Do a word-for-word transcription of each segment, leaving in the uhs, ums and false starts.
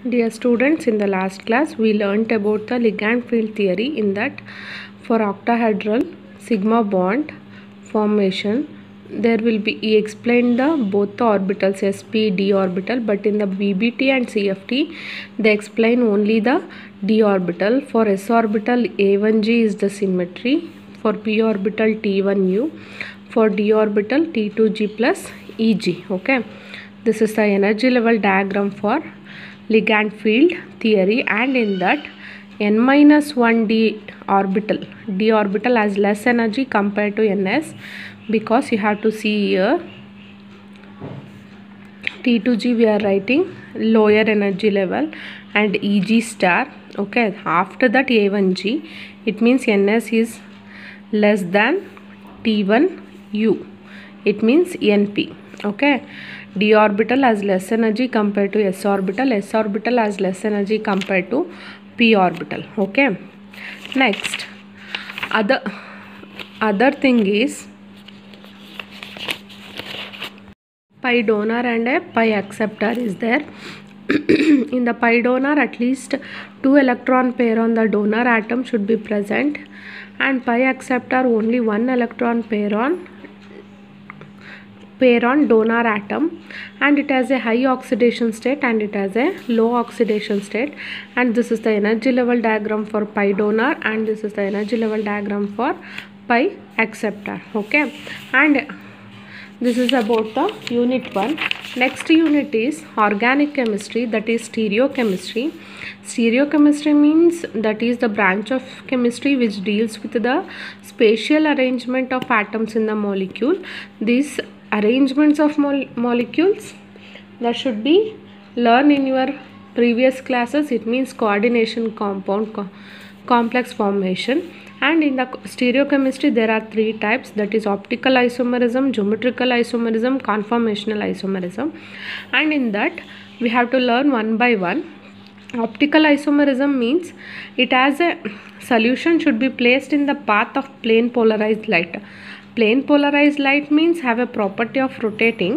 Dear students, in the last class we learnt about the ligand field theory. In that, for octahedral sigma bond formation, there will be, he explained the both the orbitals sp d orbital, but in the B B T and C F T they explain only the d orbital. For s orbital a one g is the symmetry, for p orbital t one u, for d orbital t two g plus eg. Okay, this is the energy level diagram for ligand field theory, and in that n minus one d orbital, d orbital has less energy compared to ns, because you have to see here t two g we are writing lower energy level and eg star. Okay, after that a one g, it means ns is less than t one u, it means np. Okay, d orbital has less energy compared to s orbital, s orbital has less energy compared to p orbital. Okay, next other other thing is pi donor and a pi acceptor is there. In the pi donor, at least two electron pair on the donor atom should be present, and pi acceptor only one electron pair on pair on donor atom, and it has a high oxidation state and it has a low oxidation state. And this is the energy level diagram for pi donor, and this is the energy level diagram for pi acceptor. Okay, and this is about the unit one. Next unit is organic chemistry, that is stereochemistry. Stereochemistry means that is the branch of chemistry which deals with the spatial arrangement of atoms in the molecule. These arrangements of mol molecules that should be learned in your previous classes. It means coordination, compound, co complex formation. And in the stereochemistry there are three types, that is optical isomerism, geometrical isomerism, conformational isomerism. And in that we have to learn one by one. Optical isomerism means it has a solution should be placed in the path of plane polarized light. Plane polarized light means have a property of rotating.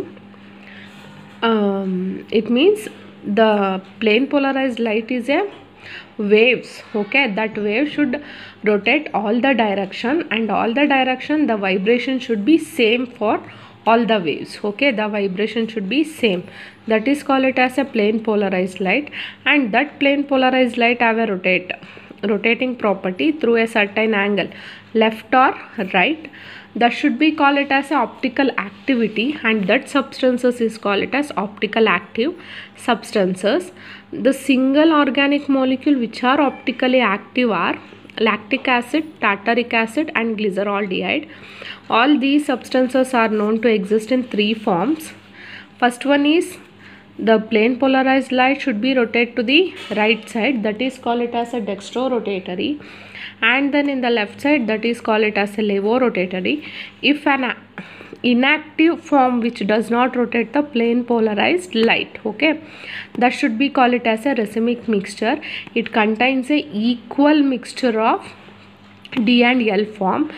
Um, it means the plane polarized light is a waves. Okay, that wave should rotate all the direction, and all the direction the vibration should be same for all the waves. Okay, the vibration should be same, that is called it as a plane polarized light. And that plane polarized light have a rotate rotating property through a certain angle, left or right. That should be called it as a optical activity, and that substances is called it as optical active substances. The single organic molecule which are optically active are lactic acid, tartaric acid and glyceraldehyde. All these substances are known to exist in three forms. First one is the plane polarized light should be rotated to the right side, that is called it as a dextrorotatory, and then in the left side that is called it as a levorotatory. If an inactive form which does not rotate the plane polarized light, okay, that should be called it as a racemic mixture. It contains a equal mixture of D and L form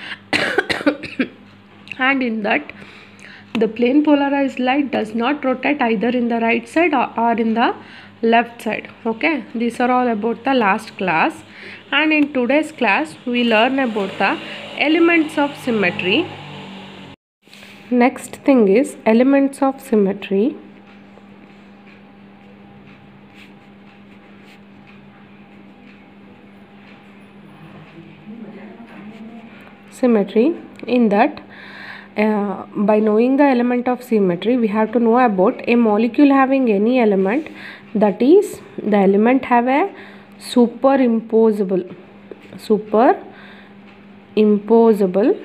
and in that the plane polarized light does not rotate either in the right side or, or in the left side. Okay, these are all about the last class, and in today's class we learn about the elements of symmetry. Next thing is elements of symmetry. Symmetry, in that uh, by knowing the element of symmetry we have to know about a molecule having any element, that is the element have a superimposable superimposable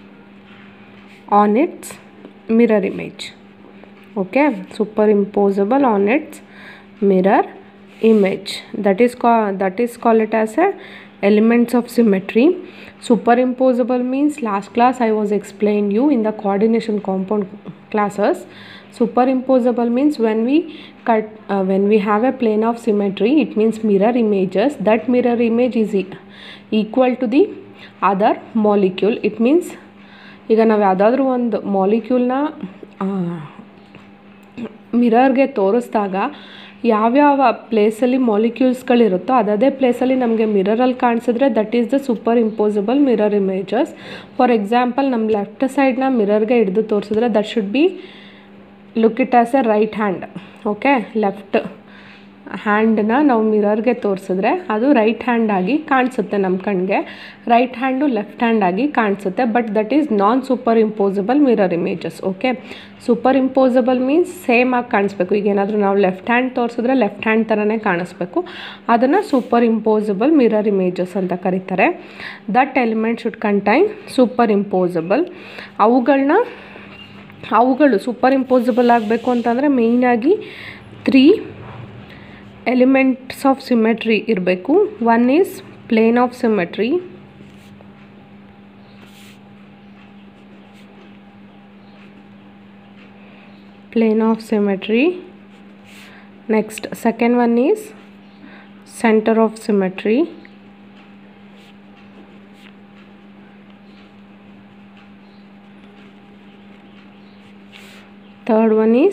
on its mirror image. Okay, superimposable on its mirror image, that is called that is called it as a elements of symmetry. Superimposable means last class I was explained you in the coordination compound classes. Superimposable means when we cut uh, when we have a plane of symmetry, it means mirror images. That mirror image is e equal to the other molecule. It means ಈಗ ನಾವು ಯಾವುದಾದ್ರೂ ಒಂದು ಮಾಲಿಕ್ಯೂಲ್ನ ಮಿರರ್ಗೆ ತೋರಿಸಿದಾಗ ಯಾವ್ಯಾವ ಪ್ಲೇಸಲ್ಲಿ ಮಾಲಿಕ್ಯೂಲ್ಸ್ಗಳಿರುತ್ತೋ ಅದೇ ಪ್ಲೇಸಲ್ಲಿ ನಮಗೆ ಮಿರರಲ್ಲಿ ಕಾಣಿಸಿದ್ರೆ that is the superimposable mirror images. For example ನಮ್ಮ ಲೆಫ್ಟ್ ಸೈಡ್ನ ಮಿರರ್ಗೆ ಹಿಡಿದು ತೋರಿಸಿದ್ರೆ that should be look it as a right hand. Okay, left ಹ್ಯಾಂಡನ್ನ ನಾವು ಮಿರರ್ಗೆ ತೋರಿಸಿದ್ರೆ ಅದು ರೈಟ್ ಹ್ಯಾಂಡ್ ಆಗಿ ಕಾಣಿಸುತ್ತೆ ನಮ್ಮ ಕಣ್ಣಿಗೆ. ರೈಟ್ ಹ್ಯಾಂಡು ಲೆಫ್ಟ್ ಹ್ಯಾಂಡ್ ಆಗಿ ಕಾಣಿಸುತ್ತೆ. But that is non superimposable mirror images. Okay, superimposable means same ಆಗಿ ಕಾಣಿಸ್ಬೇಕು. ಈಗ ಏನಾದರೂ ನಾವು ಲೆಫ್ಟ್ ಹ್ಯಾಂಡ್ ತೋರಿಸಿದ್ರೆ ಲೆಫ್ಟ್ ಹ್ಯಾಂಡ್ ಥರನೇ ಕಾಣಿಸ್ಬೇಕು. ಅದನ್ನು ಸೂಪರ್ ಇಂಪೋಸಿಬಲ್ ಮಿರರ್ ಇಮೇಜಸ್ ಅಂತ ಕರೀತಾರೆ. That element should contain superimposable. ಅವುಗಳನ್ನ ಅವುಗಳು ಸೂಪರ್ ಇಂಪೋಸಿಬಲ್ ಆಗಬೇಕು ಅಂತಂದರೆ ಮೇಯ್ನಾಗಿ ತ್ರೀ ಎಲಿಮೆಂಟ್ಸ್ ಆಫ್ ಸಿಮೆಟ್ರಿ ಇರಬೇಕು. One is plane of symmetry, plane of symmetry. Next, second one is center of symmetry. Third one is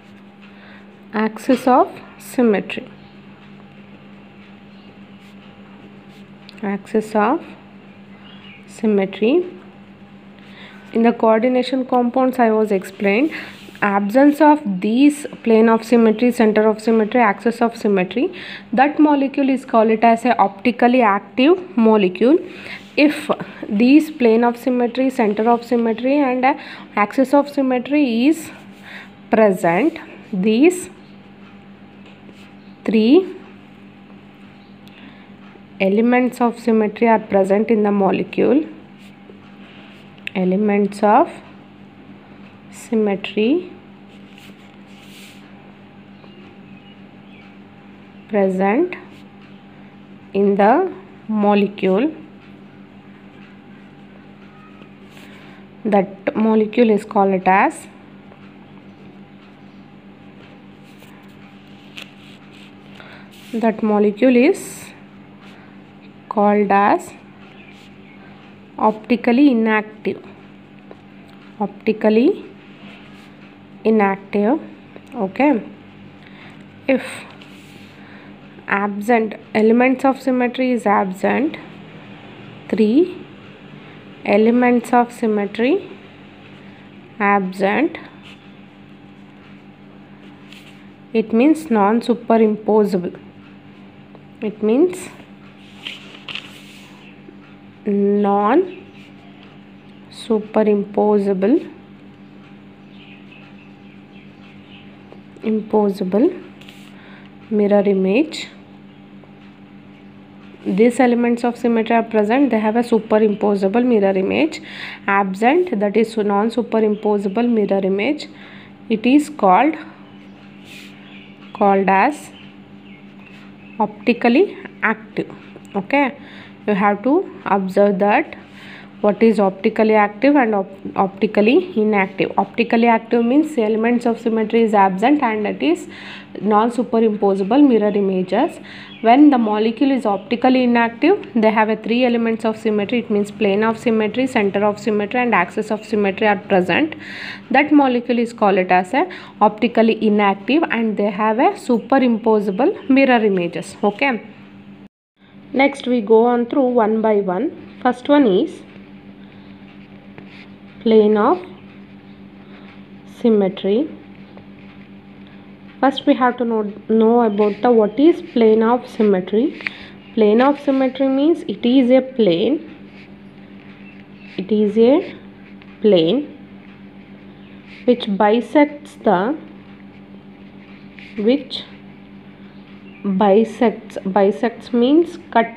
axis of symmetry. Axis of symmetry. In the coordination compounds I was explained, absence of these plane of symmetry, center of symmetry, axis of symmetry, that molecule is called it as a optically active molecule. If these plane of symmetry, center of symmetry and axis of symmetry is present, these three elements of symmetry are present in the molecule. Elements of symmetry present in the molecule. That molecule is called it as that molecule is called as optically inactive. Optically inactive. Okay, if absent elements of symmetry is absent, three elements of symmetry absent, it means non superimposable. It means non superimposable imposable mirror image. These elements of symmetry are present, they have a superimposable mirror image. Absent, that is non superimposable mirror image, it is called called as optically active. Okay, you have to observe that what is optically active and op optically inactive. Optically active means elements of symmetry is absent and it is non superimposable mirror images. When the molecule is optically inactive, they have a three elements of symmetry. It means plane of symmetry, center of symmetry and axis of symmetry are present. That molecule is called it as a optically inactive and they have a superimposable mirror images. Okay, next we go on through one by one. First one is plane of symmetry. First we have to know, know about the what is plane of symmetry. Plane of symmetry means it is a plane, it is a plane which bisects the which bisects bisects means cut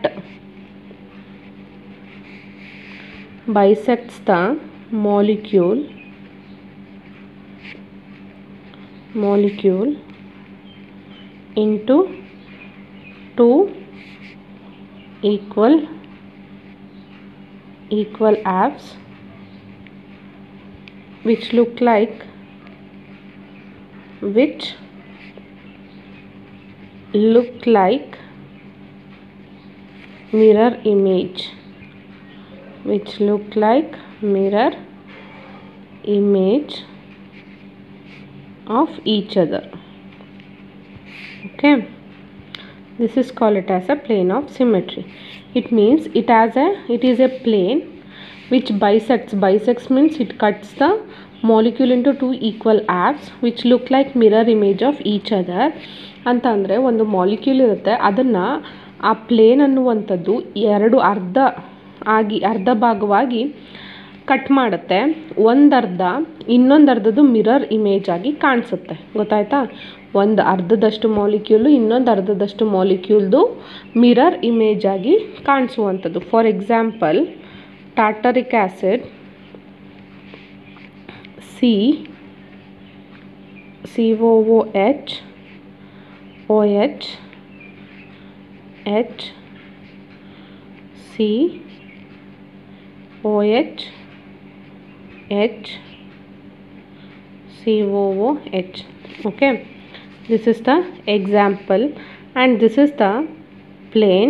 bisects the molecule molecule into two equal equal halves which look like which look like mirror image which look like mirror image of each other. Okay, this is called it as a plane of symmetry. It means it has a it is a plane which bisects. Bisects means it cuts the molecule into two equal halves which look like mirror image of each other. ಅಂತ ಅಂದರೆ ಒಂದು molecule ಇರುತ್ತೆ, ಅದನ್ನು ಆ plane ಅನ್ನುವಂಥದ್ದು ಎರಡು ಅರ್ಧ ಆಗಿ ಅರ್ಧ ಭಾಗವಾಗಿ ಕಟ್ ಮಾಡುತ್ತೆ. ಒಂದು ಅರ್ಧ ಇನ್ನೊಂದು ಅರ್ಧದ್ದು ಮಿರರ್ ಇಮೇಜ್ ಆಗಿ ಕಾಣಿಸುತ್ತೆ. ಗೊತ್ತಾಯ್ತಾ? ಒಂದು ಅರ್ಧದಷ್ಟು ಮಾಲಿಕ್ಯೂಲು ಇನ್ನೊಂದು ಅರ್ಧದಷ್ಟು ಮಾಲಿಕ್ಯೂಲ್ದು ಮಿರರ್ ಇಮೇಜ್ ಆಗಿ ಕಾಣಿಸುವಂಥದ್ದು. For example, tartaric acid C C O O H O H H C O H H C O O H. Okay, this is the example and this is the plane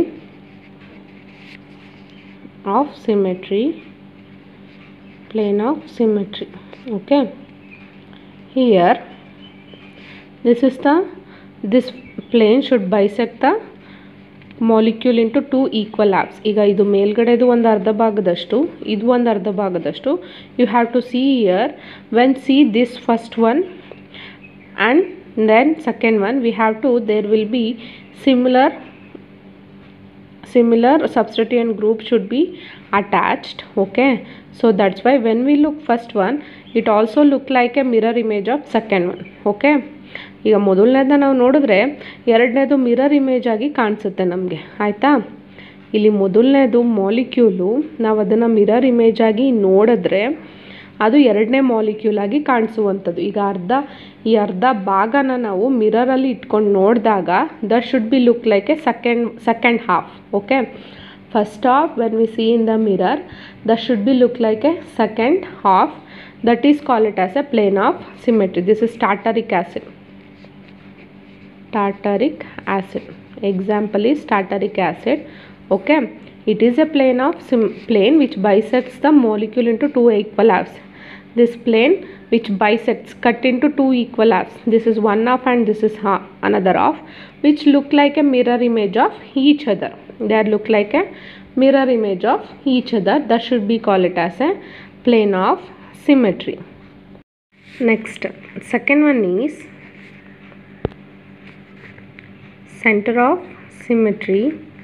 of symmetry. Plane of symmetry. Okay, here this is the this plane should bisect the molecule into two equal halves. ಈಗ ಇದು ಮೇಲ್ಗಡೆದು ಒಂದು ಅರ್ಧ ಭಾಗದಷ್ಟು, ಇದು ಒಂದು ಅರ್ಧ ಭಾಗದಷ್ಟು. You have to see here, when see this first one and then second one, we have to there will be similar similar substituent group should be attached. Okay, so that's why when we look first one, it also look like a mirror image of second one. Okay, ಈಗ ಮೊದಲನೇದ ನಾವು ನೋಡಿದ್ರೆ ಎರಡನೇದು mirror image ಆಗಿ ಕಾಣಿಸುತ್ತೆ ನಮಗೆ. ಆಯಿತಾ? ಇಲ್ಲಿ ಮೊದಲನೇದು ಮಾಲಿಕ್ಯೂಲು ನಾವು ಅದನ್ನು ಮಿರರ್ ಇಮೇಜ್ ಆಗಿ ನೋಡಿದ್ರೆ ಅದು ಎರಡನೇ ಮಾಲಿಕ್ಯೂಲ್ ಆಗಿ ಕಾಣಿಸುವಂಥದ್ದು. ಈಗ ಅರ್ಧ ಈ ಅರ್ಧ ಭಾಗನ ನಾವು ಮಿರರಲ್ಲಿ ಇಟ್ಕೊಂಡು ನೋಡಿದಾಗ that should be look like a second second half. Okay, first half when we see in the mirror that should be look like a second half. That is call it as a plane of symmetry. This is tartaric acid. Tartaric acid. Example is tartaric acid. Okay, it is a plane of sim plane which bisects the molecule into two equal halves. This plane which bisects cut into two equal halves. This is one half and this is half, another half, which look like a mirror image of each other. They look like a mirror image of each other. That should be called it as a plane of symmetry. Next, second one is center of symmetry.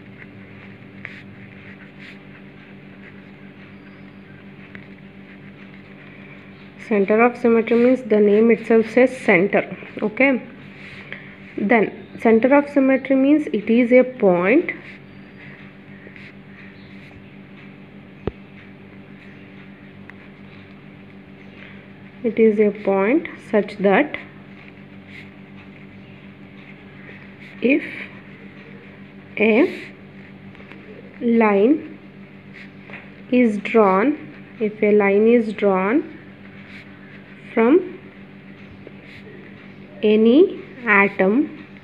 Center of symmetry means the name itself says center. Okay, then center of symmetry means it is a point it is a point such that if a line is drawn if a line is drawn from any atom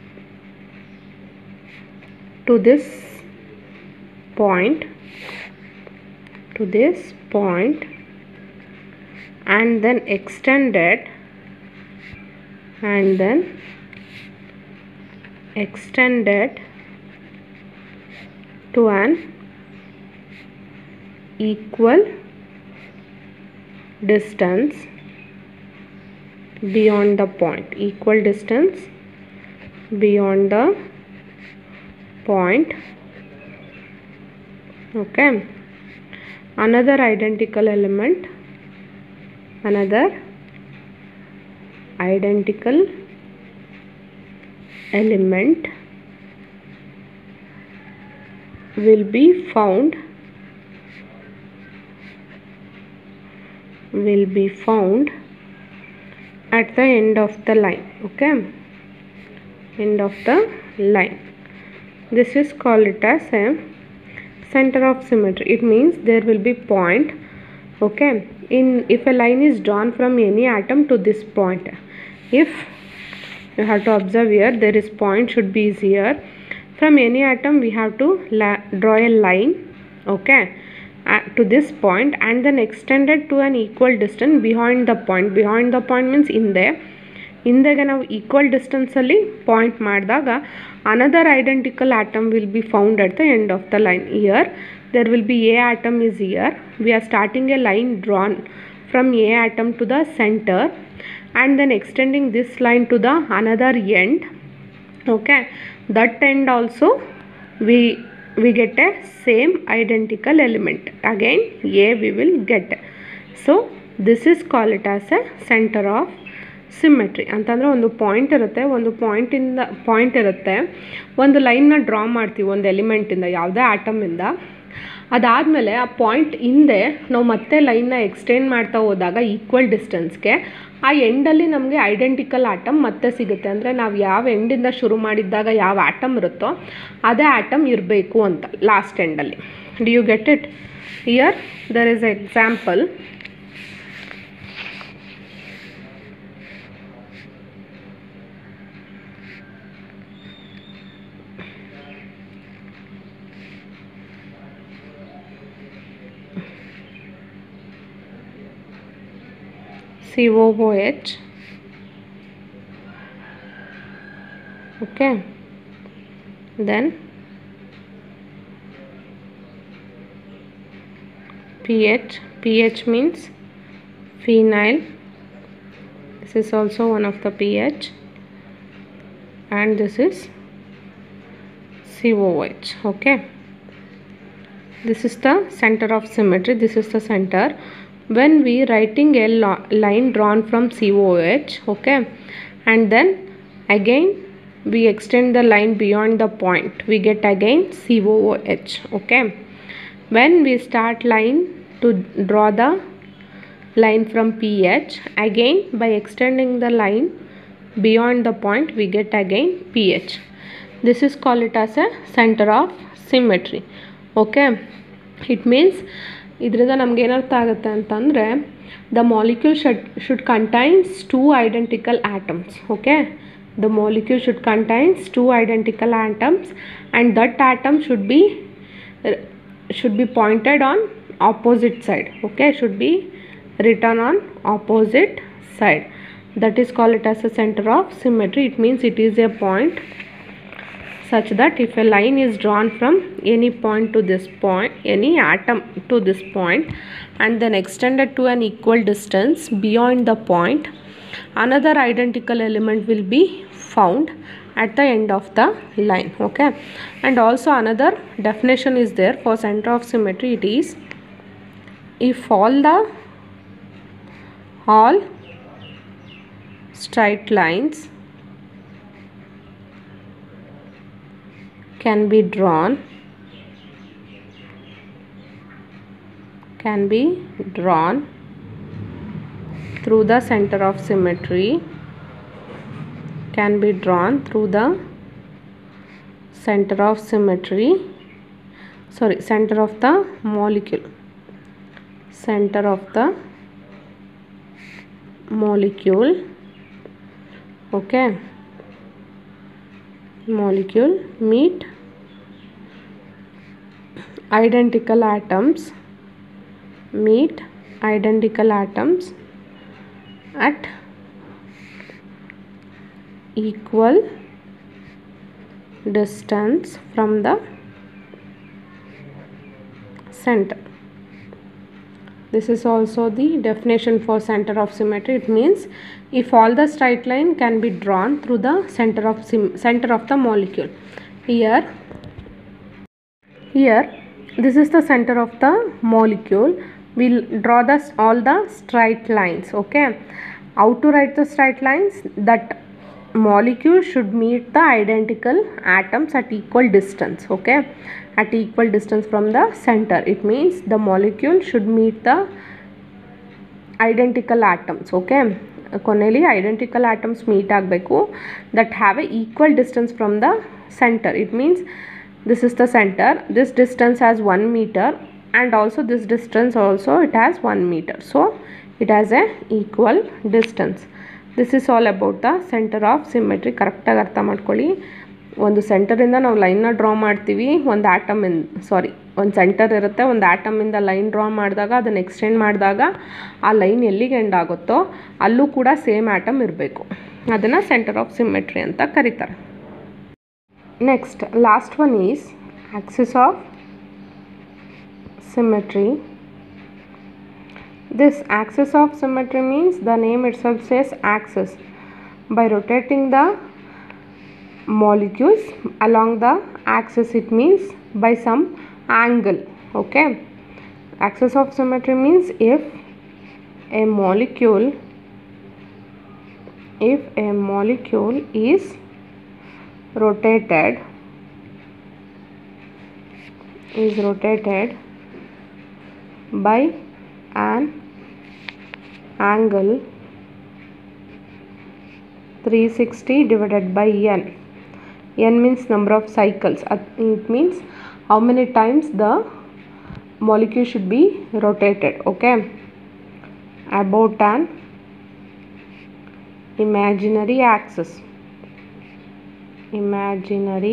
to this point to this point and then extended and then extended to an equal distance beyond the point equal distance beyond the point. Okay, another identical element another identical element will be found will be found at the end of the line. Okay, end of the line. This is called it as a center of symmetry. It means there will be point. Okay, in if a line is drawn from any atom to this point, if you have to observe here, there is point should be here. From any atom we have to la draw a line. Okay, uh, to this point and then extended to an equal distance behind the point. Behind the point means in there ಹಿಂದೆಗೆ ನಾವು equal ಡಿಸ್ಟೆನ್ಸಲ್ಲಿ point ಮಾಡಿದಾಗ another identical atom will be found at the end of the line. Here there will be a atom is here. We are starting a line drawn from a atom to the center and then extending this line to the another end. Okay, that end also we we get a same identical element. Again a we will get. So this is called it as a center of symmetry. ಅಂತಂದರೆ ಒಂದು point ಇರುತ್ತೆ, ಒಂದು ಪಾಯಿಂಟಿಂದ point ಇರುತ್ತೆ, ಒಂದು ಲೈನ್ನ draw ಮಾಡ್ತೀವಿ ಒಂದು ಎಲಿಮೆಂಟಿಂದ, ಯಾವುದೇ ಆಟಮಿಂದ. ಅದಾದಮೇಲೆ ಆ ಪಾಯಿಂಟ್ ಹಿಂದೆ ನಾವು ಮತ್ತೆ ಲೈನ್ನ ಎಕ್ಸ್ಟೆಂಡ್ ಮಾಡ್ತಾ ಹೋದಾಗ ಈಕ್ವಲ್ ಡಿಸ್ಟೆನ್ಸ್ಗೆ ಆ ಎಂಡಲ್ಲಿ ನಮಗೆ ಐಡೆಂಟಿಕಲ್ ಆಟಮ್ ಮತ್ತೆ ಸಿಗುತ್ತೆ. ಅಂದರೆ ನಾವು ಯಾವ ಎಂಡಿಂದ ಶುರು ಮಾಡಿದ್ದಾಗ ಯಾವ ಆಟಮ್ ಇರುತ್ತೋ ಅದೇ ಆಟಮ್ ಇರಬೇಕು ಅಂತ ಲಾಸ್ಟ್ ಎಂಡಲ್ಲಿ. Do you get it? Here there is a example. C O O H. Okay, then pH. pH means phenyl. This is also one of the pH, and this is C O O H. Okay, this is the center of symmetry. This is the center. When we writing a line drawn from C O O H, okay, and then again we extend the line beyond the point, we get again C O O H. Okay, when we start line to draw the line from pH, again by extending the line beyond the point we get again pH. This is called it as a center of symmetry. Okay, it means ಇದರಿಂದ ನಮ್ಗೆ ಏನರ್ಥ ಆಗುತ್ತೆ ಅಂತಂದರೆ the molecule should should contains two identical atoms. Okay, the molecule should contains two identical atoms and that atom should be should be pointed on opposite side. Okay, should be return on opposite side. That is called it as a centre of symmetry. It means it is a point such that if a line is drawn from any point to this point, any atom to this point, and then extended to an equal distance beyond the point, another identical element will be found at the end of the line. Okay, and also another definition is there for center of symmetry. It is if all the all straight lines can be drawn can be drawn through the center of symmetry can be drawn through the center of symmetry sorry center of the molecule center of the molecule okay molecule meet identical atoms meet identical atoms at equal distance from the center. This is also the definition for center of symmetry. It means if all the straight line can be drawn through the center of center of the molecule. Here, here, this is the center of the molecule. We'll draw the all the straight lines. Okay, how to write the straight lines? That molecule should meet the identical atoms at equal distance. Okay, at equal distance from the center. It means the molecule should meet the identical atoms. Okay, ಕೊನೆಯಲ್ಲಿ identical atoms meet ಆಗಬೇಕು that have a equal distance from the center. It means this is the center, this distance has one meter and also this distance also it has one meter, so it has a equal distance. This is all about the center of symmetry. ಕರೆಕ್ಟಾಗಿ ಅರ್ಥ ಮಾಡ್ಕೊಳ್ಳಿ. ಒಂದು ಸೆಂಟರಿಂದ ನಾವು ಲೈನ್ನ draw ಮಾಡ್ತೀವಿ, ಒಂದು ಆಟಮಿಂದ ಸಾರಿ ಒಂದು centre ಇರುತ್ತೆ, ಒಂದು ಆಟಮಿಂದ ಲೈನ್ ಡ್ರಾ ಮಾಡಿದಾಗ ಅದನ್ನು ಎಕ್ಸ್ಟೆಂಡ್ ಮಾಡಿದಾಗ ಆ ಲೈನ್ ಎಲ್ಲಿಗೆ ಎಂಡ್ ಆಗುತ್ತೋ ಅಲ್ಲೂ ಕೂಡ ಸೇಮ್ ಆಟಮ್ ಇರಬೇಕು. ಅದನ್ನು ಸೆಂಟರ್ ಆಫ್ ಸಿಮೆಟ್ರಿ ಅಂತ ಕರೀತಾರೆ. Next last one is axis of symmetry. This axis of symmetry means the name itself says axis. By rotating the molecules along the axis, it means by some angle. Okay, axis of symmetry means if a molecule if a molecule is rotated is rotated by an angle three sixty divided by n. N means number of cycles. It means how many times the molecule should be rotated. Okay, about an imaginary axis. Imaginary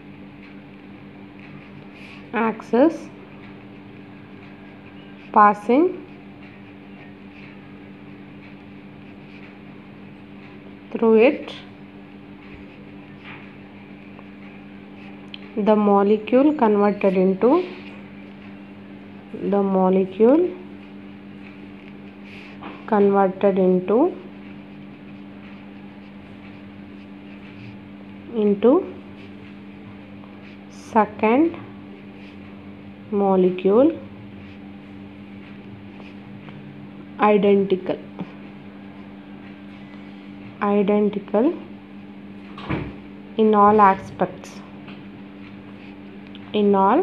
axis passing through it the molecule converted into the molecule converted into into second molecule identical identical in all aspects in all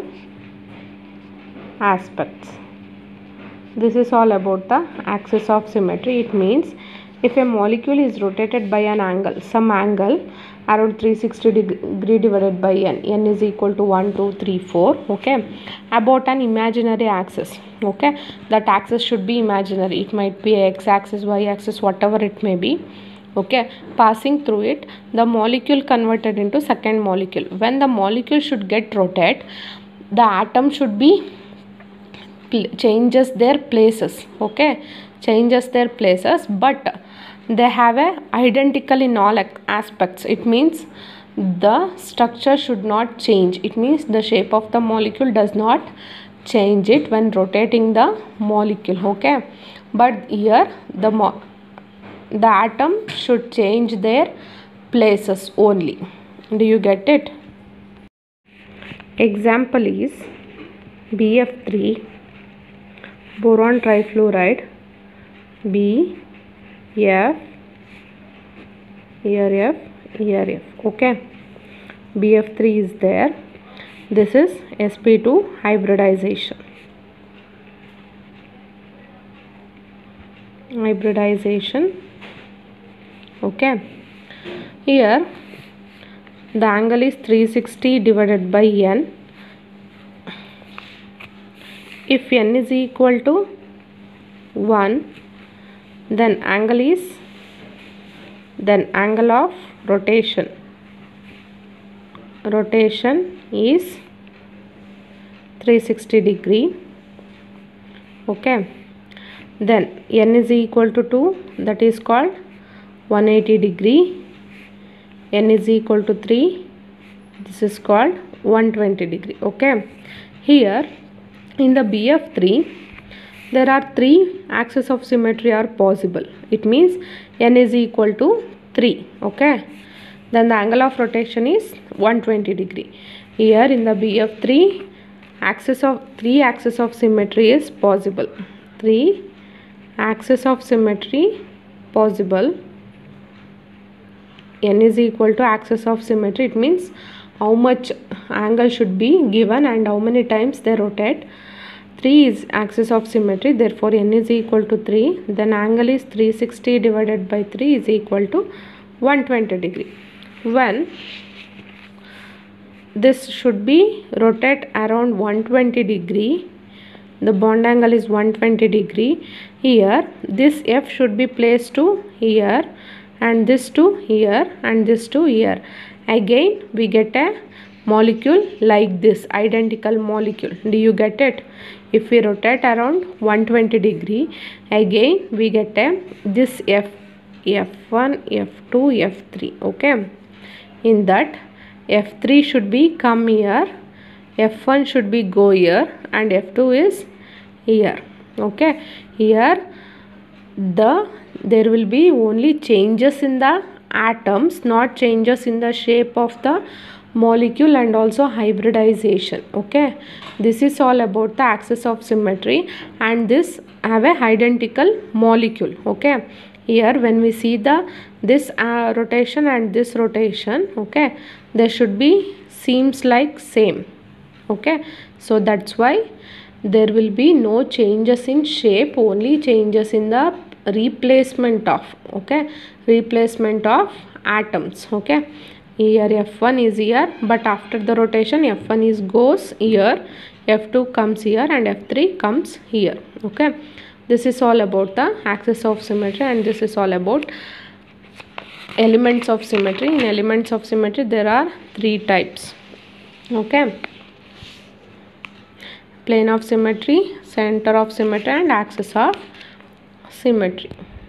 aspects. This is all about the axis of symmetry. It means if a molecule is rotated by an angle, some angle around three sixty degree divided by n, n is equal to one, two, three, four, okay, about an imaginary axis. Okay, that axis should be imaginary. It might be x axis, y axis, whatever it may be. Okay, passing through it the molecule converted into second molecule. When the molecule should get rotate, the atom should be changes their places. Okay, changes their places, but they have a identical in all aspects. It means the structure should not change. It means the shape of the molecule does not change it when rotating the molecule. Okay, but here the mo the atom should change their places only. Do you get it? Example is B F three boron trifluoride. B F, here F, here F. Okay, B F three is there. This is S P two hybridization. Hybridization. Okay, here the angle is three sixty divided by n. If n is equal to one, then angle is then angle of rotation rotation is three sixty degree. Okay, then n is equal to two, that is called one eighty degree. N is equal to three, this is called one twenty degree. Okay, here in the B F three there are three axes of symmetry are possible. It means n is equal to three. Okay, then the angle of rotation is one twenty degree. Here in the B F three axis of three axes of symmetry is possible. Three axes of symmetry possible. N is equal to axis of symmetry. It means how much angle should be given and how many times they rotate. three is axis of symmetry, therefore n is equal to three. Then angle is three sixty divided by three is equal to one twenty degree. When this should be rotate around one twenty degree, the bond angle is one twenty degree. Here this F should be placed to here, and this to here, and this to here. Again we get a molecule like this, identical molecule. Do you get it? If we rotate around one twenty degree, again we get a this F F one, F two, F three. Okay, in that F three should be come here, F one should be go here, and F two is here. Okay, here the there will be only changes in the atoms, not changes in the shape of the molecule and also hybridization. Okay, this is all about the axis of symmetry, and this have a identical molecule. Okay, here when we see the this uh, rotation and this rotation, okay, there should be seems like same. Okay, so that's why there will be no changes in shape, only changes in the replacement of, okay, replacement of atoms. Okay, here F one is here, but after the rotation F one is goes here, F two comes here, and F three comes here. Okay, this is all about the axis of symmetry, and this is all about elements of symmetry. In elements of symmetry there are three types. Okay, plane of symmetry, center of symmetry, and axis of symmetry.